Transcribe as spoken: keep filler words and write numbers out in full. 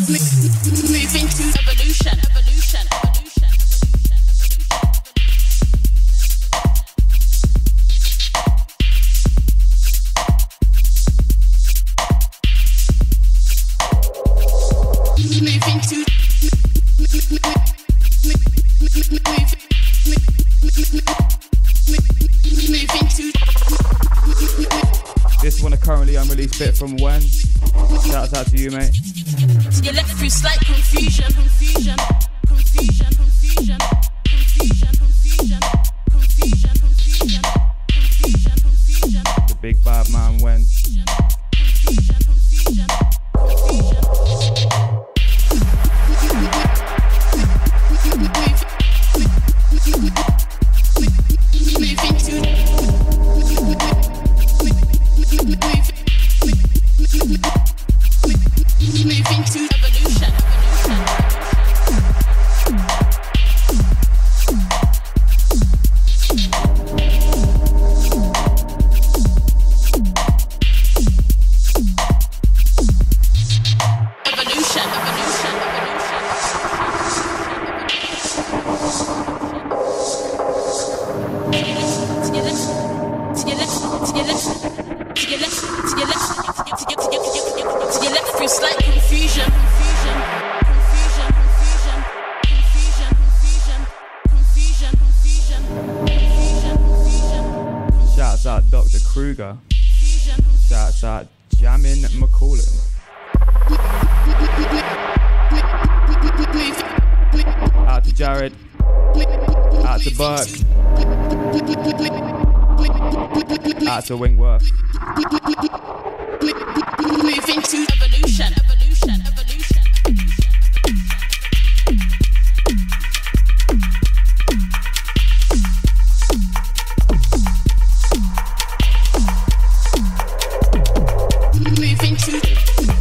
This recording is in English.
Moving to evolution, evolution, evolution. Moving to moving to this one a currently unreleased bit from Wen. Shouts out to you, mate. You're left through slight confusion, confusion, confusion, confusion, confusion, confusion, confusion, confusion, confusion, confusion. The big bad man Wen. Confusion, confusion, confusion. Moving to moving to evolution, evolution, evolution, through slight confusion, confusion, confusion, confusion, confusion, confusion, confusion, confusion, confusion. Shouts out Doctor Kruger. Shouts out Jamin McCallum. Out to Jared. Out to Burke. Out to Winkworth. Moving to evolution, evolution, evolution. Moving to